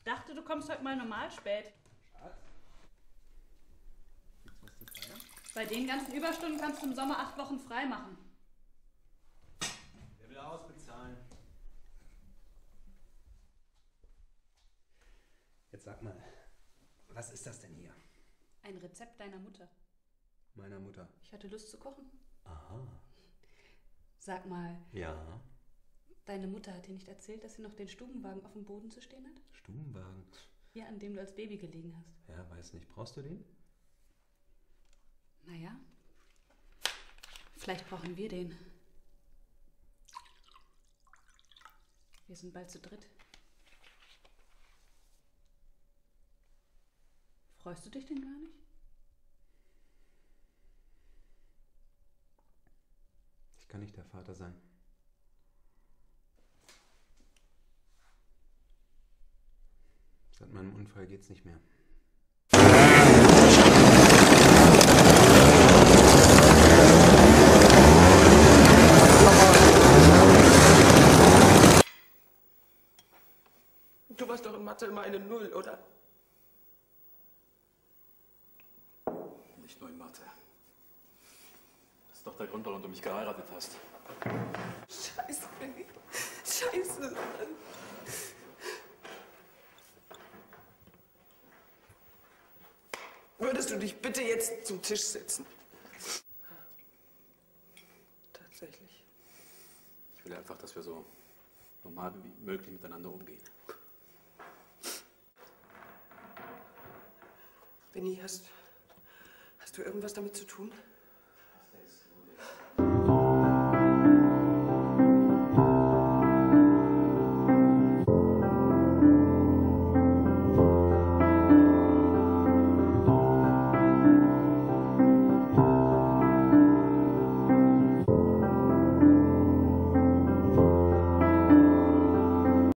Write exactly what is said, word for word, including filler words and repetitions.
dachte, du kommst heute mal normal spät. Schatz? Gibt's was zu feiern? Bei den ganzen Überstunden kannst du im Sommer acht Wochen frei machen. Wer will ausbezahlen? Jetzt sag mal, was ist das denn hier? Ein Rezept deiner Mutter. Meiner Mutter. Ich hatte Lust zu kochen. Aha. Sag mal, Ja. deine Mutter hat dir nicht erzählt, dass sie noch den Stubenwagen auf dem Boden zu stehen hat? Stubenwagen. Hier, an dem du als Baby gelegen hast. Ja, weiß nicht. Brauchst du den? Naja, vielleicht brauchen wir den. Wir sind bald zu dritt. Freust du dich denn gar nicht? Ich kann nicht der Vater sein. Seit meinem Unfall geht's nicht mehr. Du warst doch in Mathe immer eine Null, oder? Nicht nur in Mathe. Das ist doch der Grund, warum du mich geheiratet hast. Scheiße, Benny. Scheiße. Würdest du dich bitte jetzt zum Tisch setzen? Tatsächlich. Ich will einfach, dass wir so normal wie möglich miteinander umgehen. Benny, hast, hast du irgendwas damit zu tun?